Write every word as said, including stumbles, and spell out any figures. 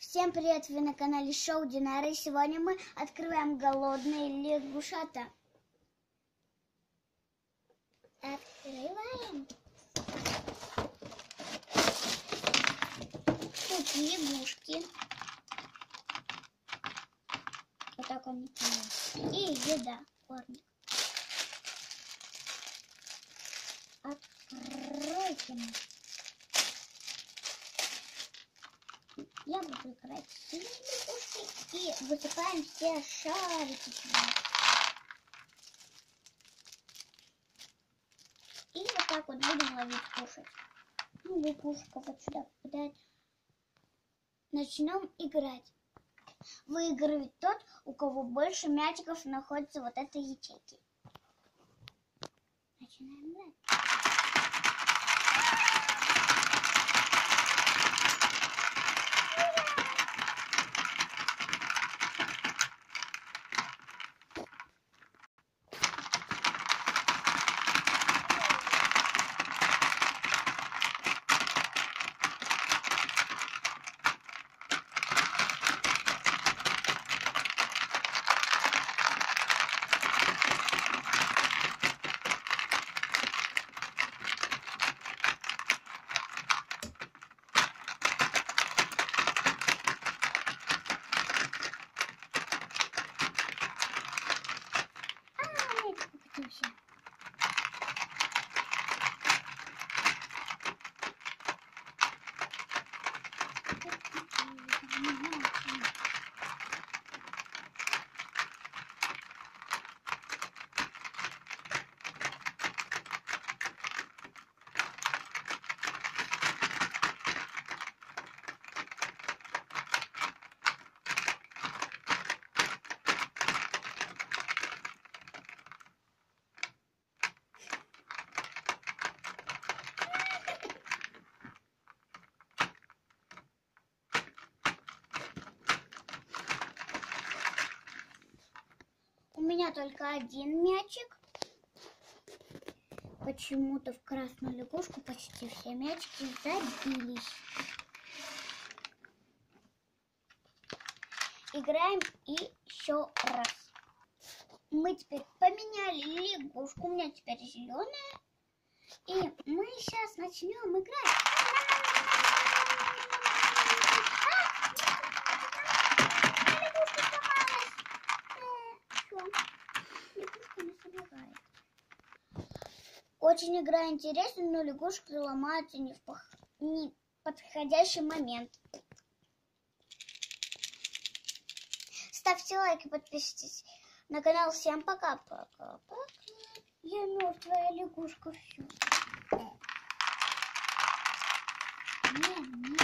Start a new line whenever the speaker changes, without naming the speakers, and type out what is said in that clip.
Всем привет! Вы на канале Шоу Динары. Сегодня мы открываем голодные лягушата. Открываем. Тут лягушки. Вот так они. И еда. Корник. Откройте. Я буду играть с лягушкой и высыпаем все шарики сюда. И вот так вот будем ловить, кушать. Ну, лягушка вот сюда попадает. Начнем играть. Выигрывает тот, у кого больше мячиков находится вот этой ячейки. Начинаем играть. У меня только один мячик. Почему-то в красную лягушку почти все мячики забились. Играем еще раз. Мы теперь поменяли лягушку. У меня теперь зеленая. И мы сейчас начнем играть. Очень игра интересная, но лягушки ломаются не в пох... не подходящий момент. Ставьте лайк и подписывайтесь на канал. Всем пока-пока. Я мертвая лягушка. Все. Не, не.